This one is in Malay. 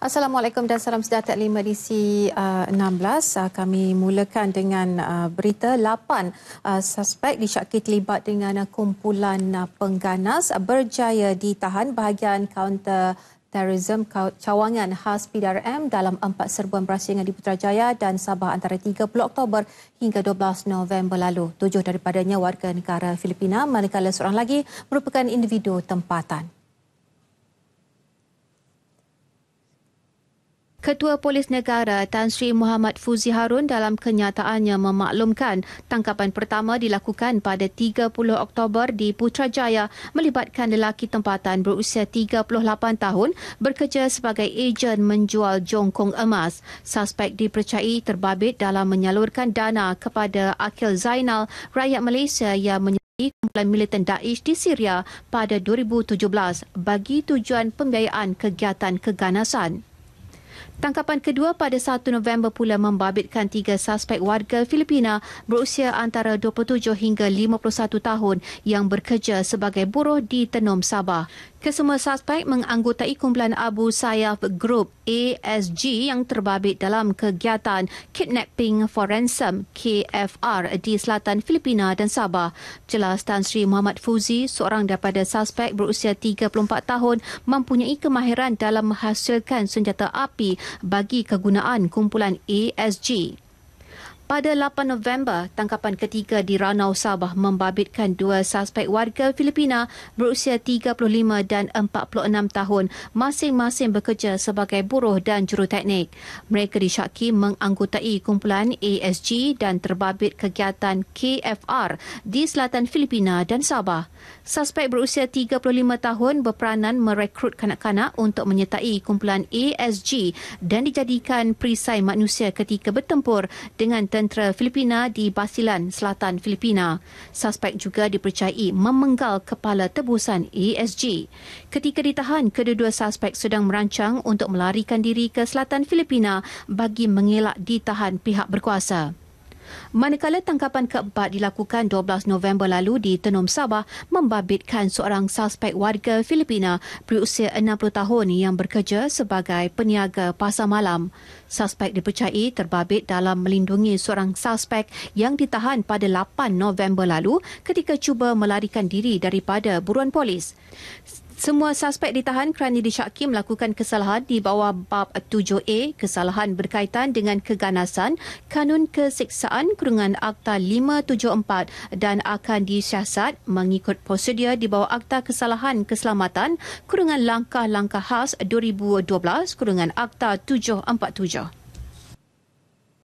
Assalamualaikum dan salam sejahtera 5 edisi 16. Kami mulakan dengan berita 8 suspek disyaki terlibat dengan kumpulan pengganas berjaya ditahan bahagian kaunter terorisme cawangan khas PDRM dalam 4 serbuan berasingan di Putrajaya dan Sabah antara 30 Oktober hingga 12 November lalu. 7 daripadanya warga negara Filipina, manakala seorang lagi merupakan individu tempatan. Ketua Polis Negara Tan Sri Muhammad Fuzi Harun dalam kenyataannya memaklumkan tangkapan pertama dilakukan pada 30 Oktober di Putrajaya melibatkan lelaki tempatan berusia 38 tahun bekerja sebagai ejen menjual jongkong emas. Suspek dipercayai terbabit dalam menyalurkan dana kepada Akil Zainal, rakyat Malaysia yang menyertai kumpulan militan Daesh di Syria pada 2017 bagi tujuan pembiayaan kegiatan keganasan. Tangkapan kedua pada 1 November pula membabitkan 3 suspek warga Filipina berusia antara 27 hingga 51 tahun yang bekerja sebagai buruh di Tenom, Sabah. Kesemua suspek menganggotai kumpulan Abu Sayyaf Group ASG yang terbabit dalam kegiatan Kidnapping for Ransom KFR di selatan Filipina dan Sabah. Jelas Tan Sri Muhammad Fuzi, seorang daripada suspek berusia 34 tahun, mempunyai kemahiran dalam menghasilkan senjata api bagi kegunaan kumpulan ASG. Pada 8 November, tangkapan ketiga di Ranau, Sabah membabitkan 2 suspek warga Filipina berusia 35 dan 46 tahun, masing-masing bekerja sebagai buruh dan juruteknik. Mereka disyaki menganggotai kumpulan ASG dan terbabit kegiatan KFR di selatan Filipina dan Sabah. Suspek berusia 35 tahun berperanan merekrut kanak-kanak untuk menyertai kumpulan ASG dan dijadikan perisai manusia ketika bertempur dengan tentera Filipina di Basilan, selatan Filipina. Suspek juga dipercayai memenggal kepala tebusan ASG. Ketika ditahan, kedua-dua suspek sedang merancang untuk melarikan diri ke selatan Filipina bagi mengelak ditahan pihak berkuasa. Manakala tangkapan keempat dilakukan 12 November lalu di Tenom, Sabah membabitkan seorang suspek warga Filipina berusia 60 tahun yang bekerja sebagai peniaga pasar malam. Suspek dipercayai terbabit dalam melindungi seorang suspek yang ditahan pada 8 November lalu ketika cuba melarikan diri daripada buruan polis. Semua suspek ditahan kerana disyaki melakukan kesalahan di bawah bab 7A, kesalahan berkaitan dengan keganasan, Kanun Keseksaan kurungan Akta 574 dan akan disiasat mengikut prosedur di bawah Akta Kesalahan Keselamatan kurungan Langkah-Langkah Khas 2012 kurungan Akta 747.